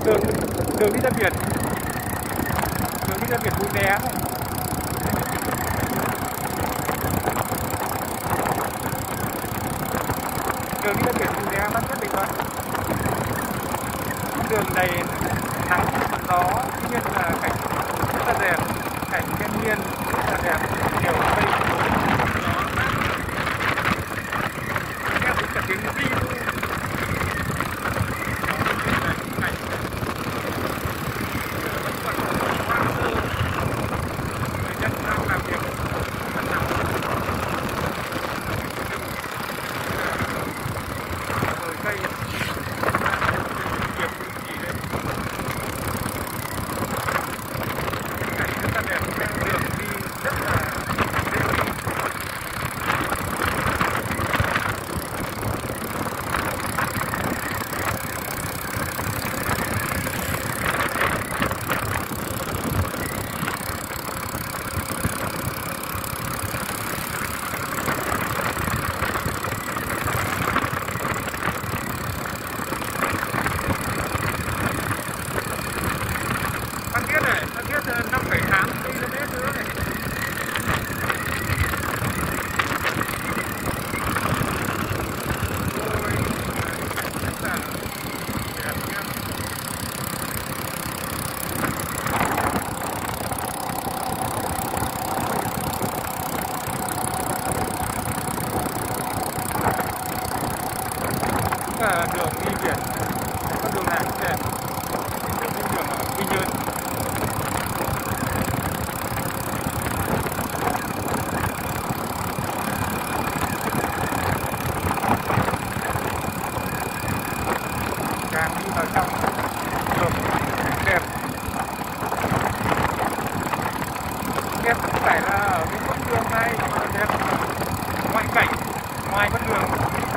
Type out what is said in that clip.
đường đường đi ra biển, đường đi ra biển Mũi Né này. Đường đi ra biển Mũi Né Phan Thiết Bình Thuận. Đường này nắng gió, tuy nhiên là cảnh rất là đẹp, cảnh thiên nhiên rất là đẹp, nhiều cây nghe thấy cả tiếng vi luôn. Phan Thiết 5,8 km nữa này. Ôi, rất là đẹp nhá. Đường đi biển, con đường này đẹp. Đường ở Quy Nhơn. Càng đi vào trong đường đẹp. Đẹp không phải là ở cái con đường này mà đẹp ngoại cảnh ngoài con đường.